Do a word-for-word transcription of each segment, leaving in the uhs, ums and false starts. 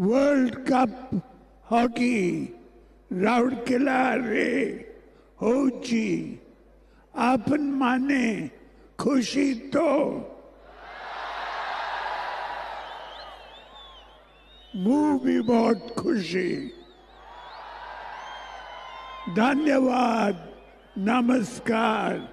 World cup hockey Rourkela रे होची आपन माने खुशी तो मु भी बहुत खुशी। धन्यवाद, नमस्कार।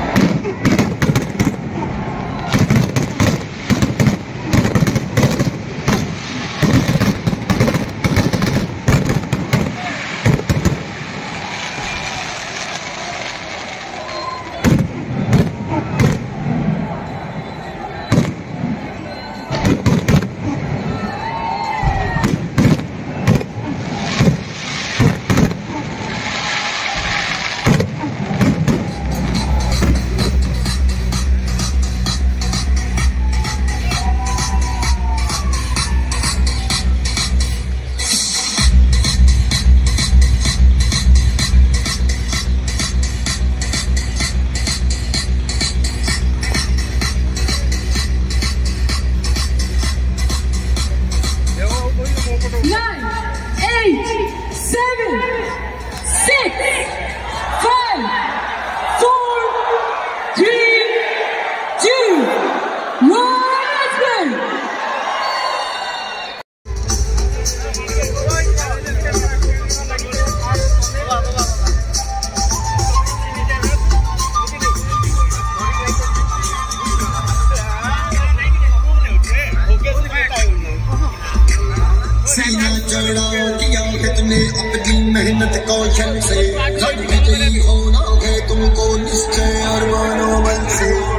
सीना चढ़ा किया है तुमने अपनी मेहनत कौशल से, घट विजयी होना है तुमको निश्चय और मनोबल से।